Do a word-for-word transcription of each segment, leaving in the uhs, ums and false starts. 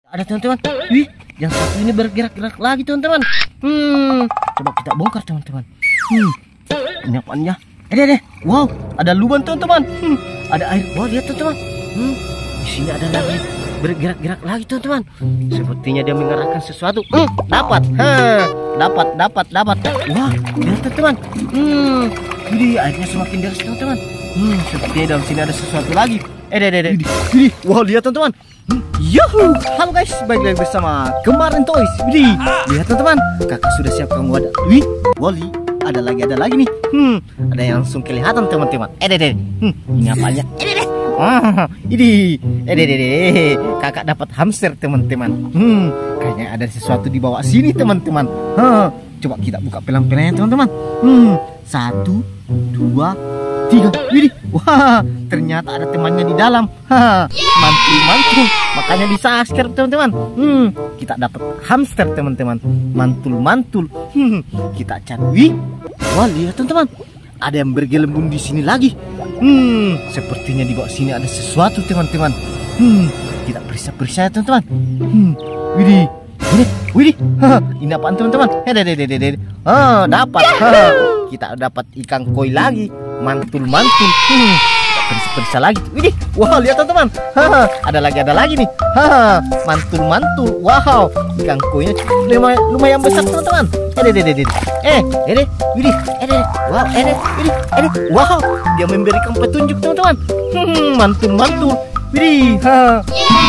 Ada teman-teman. Wih, yang satu ini bergerak-gerak lagi teman-teman. Hmm, coba kita bongkar teman-teman. Hmm, ini apanya? Eh, deh, wow, ada lubang teman-teman. Hmm, ada air. Wow, lihat teman-teman. Hmm, di sini ada lagi bergerak-gerak lagi teman-teman. Sepertinya dia mengarahkan sesuatu. Hmm, dapat. Ha, dapat, dapat, dapat. Wah, lihat teman-teman. Hmm, ini airnya semakin deras teman-teman. Hmm, sepertinya dalam sini ada sesuatu lagi. Eh, deh, deh, deh. Ini, wow, lihat teman-teman. Hmm, yuhu, halo guys, balik lagi bersama Kemarin Toys. Widih, lihat teman-teman, kakak sudah siapkan wadah. Wih, Wally, ada lagi, ada lagi nih. Hmm, ada yang langsung kelihatan teman-teman. Eh, deh, deh. Hmm, ini apanya? Eh, deh, deh. Ah, ini, eh, deh, deh, deh. Kakak dapat hamster teman-teman. Hmm, kayaknya ada sesuatu di bawah sini teman-teman. Huh, coba kita buka pelan-pelan teman-teman. Hmm, satu, dua, tiga. Widih, wah, ternyata ada temannya di dalam. Ha, mantul-mantul, makanya bisa subscribe teman-teman. Hmm, kita dapat hamster teman-teman. Mantul-mantul. Hmm, kita cari. Wah, lihat teman-teman, ada yang bergelembung di sini lagi. Hmm, sepertinya di bawah sini ada sesuatu teman-teman. Hmm, kita periksa-periksa ya teman-teman. Hmm, widih, widih, widih. Ha, ini apaan teman-teman? Hei, deh, deh, deh, deh. Ah, dapat. Ha, kita dapat ikan koi lagi. Mantul-mantul. Hmm, periksa-periksa lagi. Widih, wow, lihat teman-teman. Haha, ada lagi, ada lagi nih. Haha, mantul-mantul. Wow, ikan koinya lumayan, lumayan besar teman-teman. Eh, deh, deh, deh, deh. Eh, eh, deh, widih, eh, deh, wow, eh, deh, widih, eh, deh, wow, dia memberikan petunjuk teman-teman. Hmm, mantul-mantul. Widih, ha,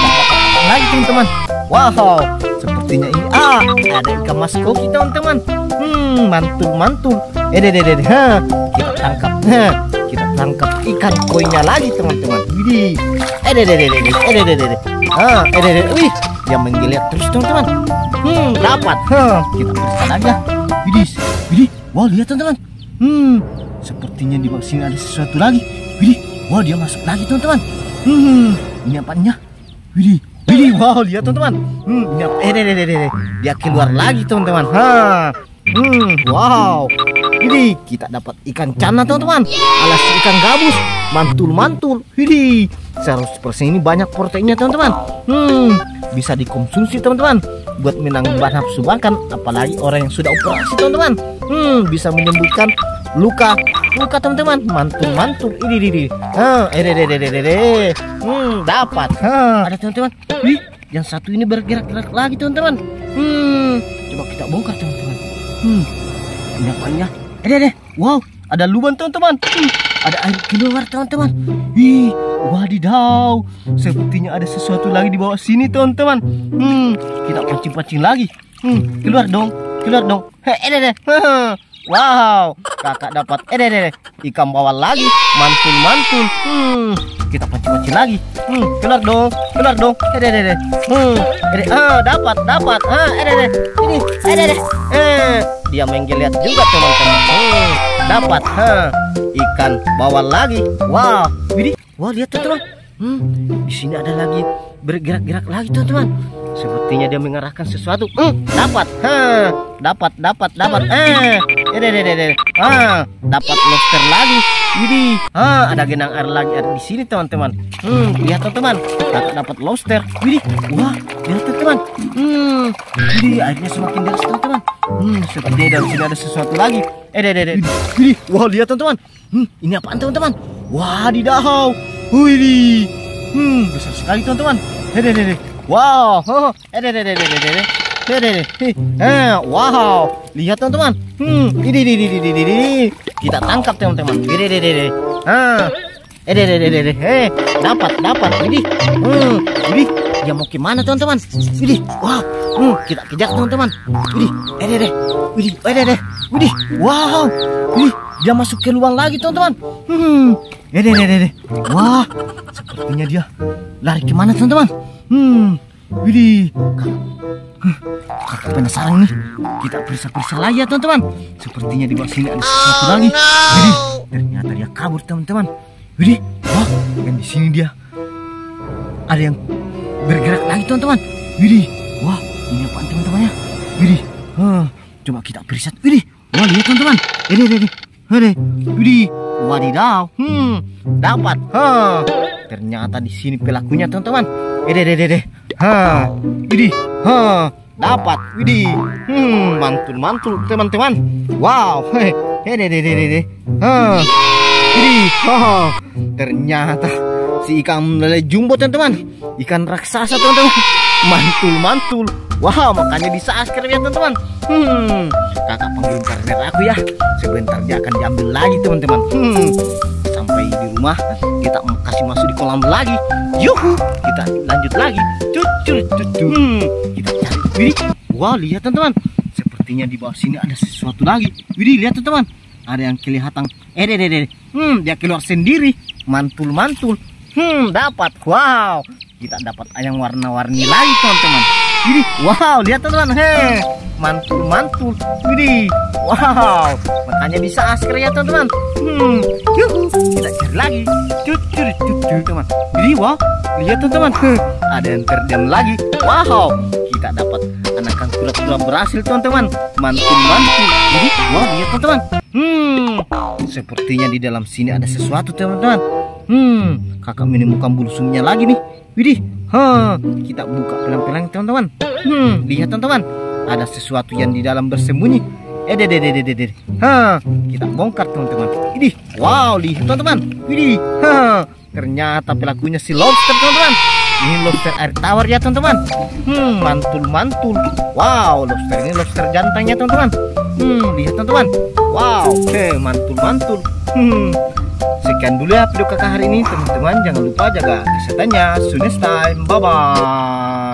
lagi teman-teman. Wow, sepertinya ini ah ada ikan mas koki teman-teman. Hmm, mantul-mantul. Eh, deh, deh, deh, ha, kita tangkap. Ha, kita tangkap ikan koinya lagi teman-teman. Widih, eh, deh, deh, deh, deh, eh, deh, deh, deh, ah, eh, deh, deh, wih, dia menggeliat terus teman-teman. Hmm, dapat. Ha, kita periksa lagi ya. Widih, widih, wow, lihat teman-teman. Hmm, sepertinya di bawah sini ada sesuatu lagi. Widih, wow, dia masuk lagi teman-teman. Hmm, ini apanya? Widih, widih, wow, lihat teman-teman. Hmm, ini apa? Eh, deh, deh, deh, deh, dia keluar lagi teman-teman. Ha, hmm, wow. Widih, kita dapat ikan cana teman-teman, alias ikan gabus, mantul-mantul. Widih, seratus persen ini banyak proteinnya teman-teman. Hmm, bisa dikonsumsi teman-teman buat menanggung nafsu makan, apalagi orang yang sudah operasi teman-teman. Hmm, bisa menyembuhkan luka luka teman-teman. Mantul-mantul. Ini, ini, ah, eh, deh, deh, deh, deh, deh. Hmm, dapat. Ha, ada teman-teman. Wih, yang satu ini bergerak-gerak lagi teman-teman. Hmm, coba kita bongkar teman-teman. Hmm, ini apanya? Eh, deh, deh. Wow, ada lubang teman-teman. Hmm, ada air keluar teman-teman. Ih, wadidaw, sepertinya ada sesuatu lagi di bawah sini teman-teman. Hmm, kita pancing-pancing lagi. Hmm, keluar dong, keluar dong. Hei, eh, deh, deh. Wow, kakak dapat eh, deh, deh, deh. Ikan bawal lagi, mantul-mantul. Hmm, kita pancing-pancing lagi. Hmm, keluar dong, keluar dong. Eh, deh, deh, deh. Hmm, eh, deh. Ah, dapat, dapat. Ah, eh, deh, deh. Ini, eh, deh, deh. Eh, dia menggeliat juga teman-teman. Hmm, dapat. Ha, ikan bawal lagi. Wow, widih, wow, lihat teman-teman. Hmm, di sini ada lagi bergerak-gerak lagi teman-teman. Sepertinya dia mengarahkan sesuatu. Hmm, dapat. Ha, dapat, dapat, dapat. Eh, eh, deh, deh, deh, deh. Ah, dapat lobster lagi. Widih, ah, ada genang air lagi ada di sini teman-teman. Hmm, lihat teman-teman, kakak dapat lobster. Widih, wah, lihat teman-teman. Hmm, widih, airnya semakin deras teman-teman. Hmm, sepertinya dalam sini ada sesuatu lagi. Eh, deh, deh, deh. Widih, wah, lihat teman-teman. Hmm, ini apaan teman-teman? Wadidaw. Widih, hmm, besar sekali teman-teman. Eh, deh, deh, deh. Wow, oh, eh, deh, deh, deh, deh, deh, deh. Eh, deh, deh. Eh, wow, lihat teman-teman. Hmm, ini, ini, ini, ini, ini. Kita tangkap teman-teman. Ini, ini, ini, ini. Ah, eh, deh, deh, deh, deh, deh. Eh, dapat, dapat. Ini, hmm, ini. Dia mau kemana teman-teman? Ini, wow, hmm, kita kejar teman-teman. Ini, eh, deh, deh. Ini, eh, deh, deh. Ini, wow, ini. Dia masuk ke lubang lagi teman-teman. Hmm, eh, deh, deh, deh, deh. Wah, sepertinya dia lari kemana teman-teman? Hmm, widih, kakak penasaran nih. Kita periksa-periksa lagi ya teman-teman. Sepertinya di bawah sini ada sesuatu lagi. Widih, ternyata dia kabur teman-teman. Widih, wah, dan di sini dia ada yang bergerak lagi teman-teman. Widih, wah, ini apaan teman-teman ya? Widih, huh, coba kita periksa. Widih, wah, lihat teman-teman. Ini, ini, ini, ini, widih, wadidaw, hmm, dapat. Huh, ternyata di sini pelakunya teman-teman. Eh, deh, deh, deh, deh. Ha, widih, ha, dapat, widih. Hmm, mantul-mantul teman-teman. Wow, hei, hei, hei, hei, hei. Ha, widih, ha, ternyata si ikan lele jumbo teman-teman, ikan raksasa teman-teman, mantul-mantul. Wow, makanya di subscribe ya teman-teman. Hmm, kakak panggil partner aku ya. Sebentar dia akan diambil lagi teman-teman. Hmm, sampai di rumah kita kasih masuk di kolam lagi. Yuhu, kita lanjut lagi. Cucur, cucur. Hmm, kita cari. Widih, wow, lihat teman-teman. Sepertinya di bawah sini ada sesuatu lagi. Widih, lihat teman-teman. Ada yang kelihatan. Eh, deh, deh, deh. Hmm, dia keluar sendiri. Mantul-mantul. Hmm, dapat. Wow, kita dapat ayam warna-warni lagi teman-teman. Widih, wow, lihat teman-teman. Heh, mantul-mantul. Widih, wow, makanya bisa subscribe ya teman-teman. Hmm, yuhu, kita cari lagi. Cucur, cucur teman. Widih, wow, lihat teman-teman. Ada yang terdiam lagi. Wow, kita dapat anakan kura-kura berhasil teman-teman. Mantul-mantul. Widih, wow, lihat teman-teman. Hmm, sepertinya di dalam sini ada sesuatu teman-teman. Hmm, kakak menemukan bulsungnya lagi nih. Widih, ha, kita buka pelan-pelan teman-teman. Hmm, lihat teman-teman, ada sesuatu yang di dalam bersembunyi. Eh, deh, deh, deh, deh, deh. Ha, kita bongkar teman-teman. Widih, wow, lihat teman-teman. Widih, ha, ternyata pelakunya si lobster teman-teman. Ini lobster air tawar ya teman-teman. Hmm, mantul-mantul. Wow, lobster ini lobster jantannya teman-teman. Hmm, lihat teman-teman. Wow, oke, mantul-mantul. Hmm. Sekian dulu ya video kakak hari ini teman-teman. Jangan lupa jaga kesehatannya. See you next time. Bye bye.